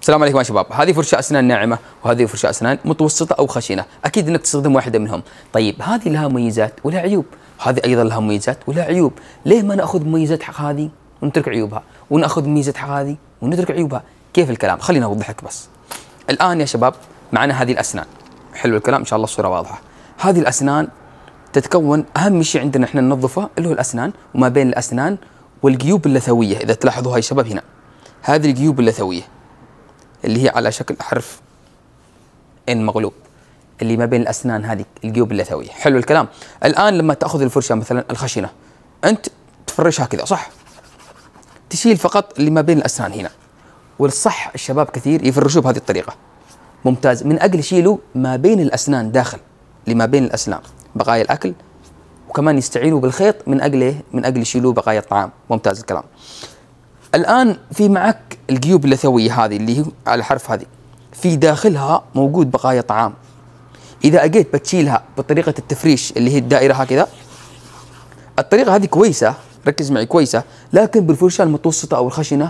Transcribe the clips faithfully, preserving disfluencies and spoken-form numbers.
السلام عليكم يا شباب. هذه فرشة أسنان ناعمة وهذه فرشة أسنان متوسطة أو خشنة، أكيد أنك تستخدم واحدة منهم. طيب هذه لها مميزات ولا عيوب، هذه أيضا لها مميزات ولا عيوب، ليه ما نأخذ مميزات حق هذه ونترك عيوبها، ونأخذ مميزات حق هذه ونترك عيوبها؟ كيف الكلام؟ خلينا أوضح لك بس. الآن يا شباب معنا هذه الأسنان، حلو الكلام، إن شاء الله الصورة واضحة. هذه الأسنان تتكون، أهم شيء عندنا إحنا ننظفها اللي هو الأسنان، وما بين الأسنان والجيوب اللثوية. إذا تلاحظوا هاي شباب هنا، هذه الجيوب اللثوية اللي هي على شكل حرف إن مغلوب، اللي ما بين الأسنان، هذه الجيوب اللثوية. حلو الكلام. الآن لما تأخذ الفرشة مثلا الخشنة، أنت تفرشها كذا صح؟ تشيل فقط اللي ما بين الأسنان هنا، والصح الشباب كثير يفرشوه بهذه الطريقة. ممتاز. من أجل يشيلوا ما بين الأسنان داخل، لما بين الأسنان بقايا الأكل، وكمان يستعينوا بالخيط من أجل من أجل يشيلوا بقايا الطعام. ممتاز الكلام. الآن في معك الجيوب اللثوية هذه اللي هي على الحرف، هذه في داخلها موجود بقايا طعام. إذا أجيت بتشيلها بطريقة التفريش اللي هي الدائرة هكذا، الطريقة هذه كويسة، ركز معي كويسة، لكن بالفرشة المتوسطة أو الخشنة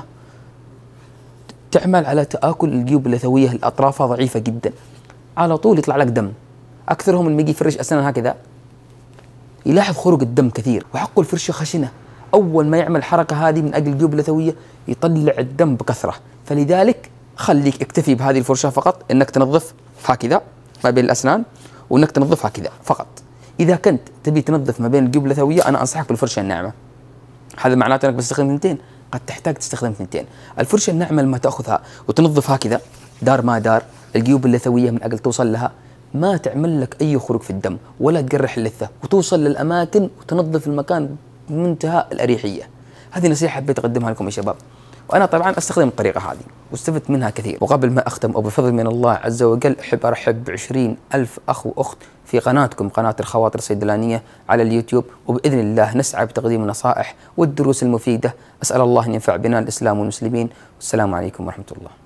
تعمل على تآكل الجيوب اللثوية، الأطرافها ضعيفة جدا، على طول يطلع لك دم. أكثرهم لما يجي يفرش أسنان هكذا يلاحظ خروج الدم كثير، وحقه الفرشة خشنة، أول ما يعمل الحركة هذه من أجل الجيوب اللثوية يطلع الدم بكثرة. فلذلك خليك اكتفي بهذه الفرشة فقط، إنك تنظف هكذا ما بين الأسنان، وإنك تنظفها كذا فقط. إذا كنت تبي تنظف ما بين الجيوب اللثوية، أنا أنصحك بالفرشة الناعمة. هذا معناته إنك بتستخدم اثنتين، قد تحتاج تستخدم اثنتين. الفرشة الناعمة لما تأخذها وتنظف هكذا دار ما دار الجيوب اللثوية من أجل توصل لها، ما تعمل لك أي خروج في الدم ولا تجرح اللثة، وتوصل للأماكن وتنظف المكان بمنتهى الأريحية. هذه نصيحة حبيت أقدمها لكم يا شباب، وأنا طبعا أستخدم الطريقة هذه واستفدت منها كثير. وقبل ما أختم، أو بفضل من الله عز وجل، أحب أرحب بعشرين ألف أخ وأخت في قناتكم، قناة الخواطر الصيدلانية على اليوتيوب، وبإذن الله نسعى بتقديم النصائح والدروس المفيدة. أسأل الله أن ينفع بنا الإسلام والمسلمين، والسلام عليكم ورحمة الله.